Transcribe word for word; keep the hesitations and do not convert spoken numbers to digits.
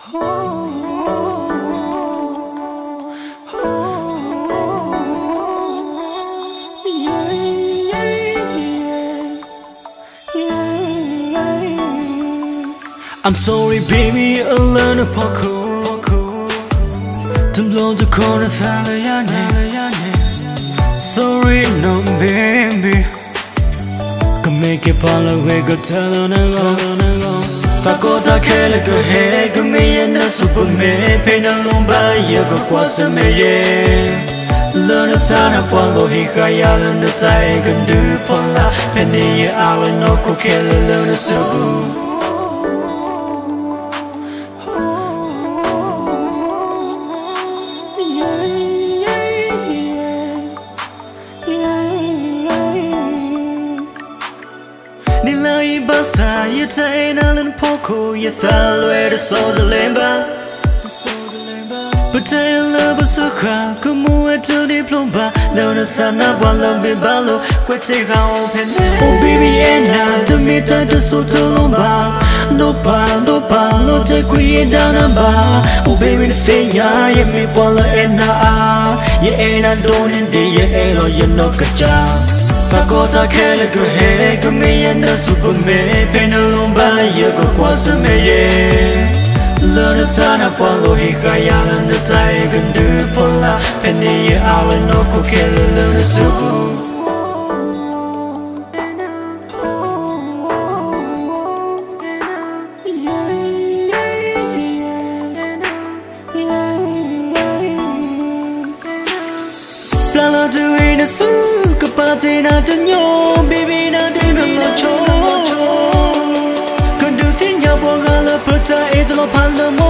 I'm sorry, baby, I learned a poco. To blow the corner, sorry, no, baby. Can make it fall away, go tell on a go. Taco, take a head, come me and the superman, pain alone by you, go cross a may. Learn a thon upon the Hikayal and the tiger, do pola, penny, island, no coquel, learn a subu. Nilai basa you tain allen poco you thal where the soldier lemba but I love a suka kumu to the plumba learn a thana bala balo quete how open oh baby and now to me time to so to lomba no pa no pa no te qui down a bar oh baby the thing ya you me bala and now you ain't I don't in the you you know kacha Taco take a head, come me and the superman, pain alone by you go cross a may. Learn a thon upon the Hikayal and the tiger, do pola, penny, island, no coquel, learn a subu. Plala doing a suit. Party not to know, baby, not in a much. Can do thing you want to put it on the